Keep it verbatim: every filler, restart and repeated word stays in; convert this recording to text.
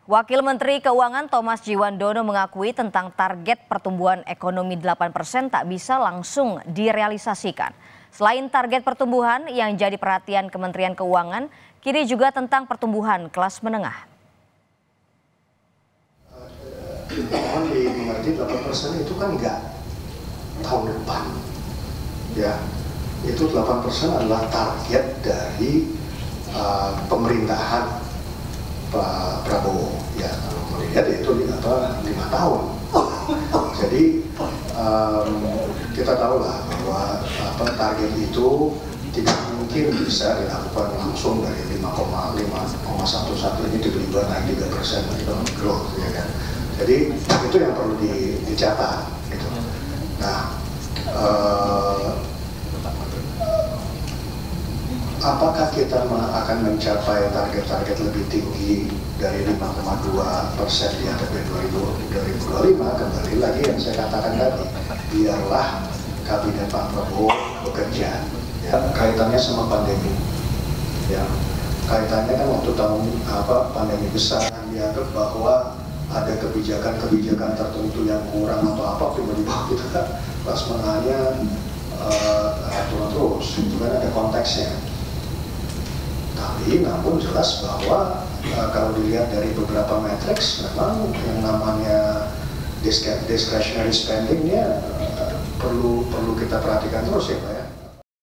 Wakil Menteri Keuangan Thomas Djiwandono mengakui tentang target pertumbuhan ekonomi delapan persen tak bisa langsung direalisasikan. Selain target pertumbuhan yang jadi perhatian Kementerian Keuangan, kini juga tentang pertumbuhan kelas menengah. Mohon dimengerti delapan persen itu kan enggak tahun depan. Ya, itu delapan persen adalah target dari uh, pemerintahan Pak Prabowo. Ya, kalau melihat itu apa lima tahun. Jadi um, kita tahu lah bahwa apa target itu tidak mungkin bisa dilakukan langsung dari lima koma lima koma satu satu ini tiba-tiba naik tiga persen economic growth, ya kan. Jadi itu yang perlu di, dicatat gitu. Nah, uh, apakah kita akan mencapai target-target lebih tinggi dari lima koma dua persen di A P B dua ribu dua puluh lima? Kembali lagi yang saya katakan tadi, biarlah kabinet Pak Prabowo bekerja, ya, kaitannya sama pandemi, ya, kaitannya kan waktu tahun apa pandemi besar dianggap bahwa ada kebijakan-kebijakan tertentu yang kurang atau apa, tiba-tiba kita kelas menengahnya uh, turun terus, itu kan ada konteksnya. Tapi namun jelas bahwa uh, kalau dilihat dari beberapa matriks, memang yang namanya discretionary spending-nya uh, perlu perlu kita perhatikan terus ya Pak ya.